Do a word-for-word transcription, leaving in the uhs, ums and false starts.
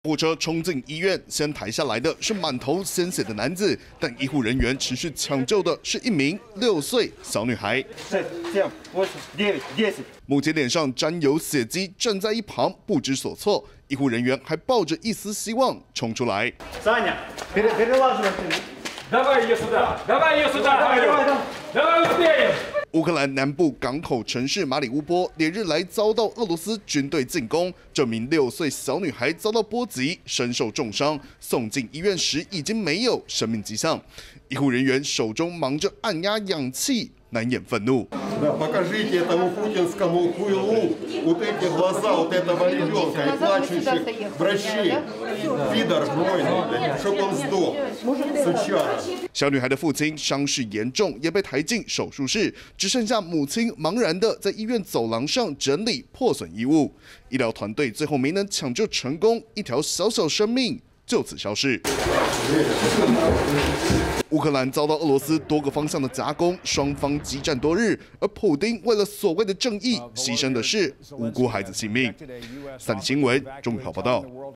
货车冲进医院，先抬下来的是满头鲜血的男子，但医护人员持续抢救的是一名六岁小女孩。目前脸上沾有血迹，站在一旁不知所措。医护人员还抱着一丝希望冲出来。乌克兰南部港口城市马里乌波连日来遭到俄罗斯军队进攻，这名六岁小女孩遭到波及，身受重伤，送进医院时已经没有生命迹象。医护人员手中忙着按压氧气，难掩愤怒。 Покажите этому путинскому хуйлу вот эти глаза вот этого ребенка и плачущих врачей. Пидор гнойный, чтоб он сдох. Сучара. 小女孩的父亲伤势严重，也被抬进手术室，只剩下母亲茫然的在医院走廊上整理破损衣物。医疗团队最后没能抢救成功，一条小小生命就此消逝。乌克兰遭到俄罗斯多个方向的夹攻，双方激战多日，而普丁为了所谓的正义，牺牲的是无辜孩子性命。三立新闻中宇豪报道。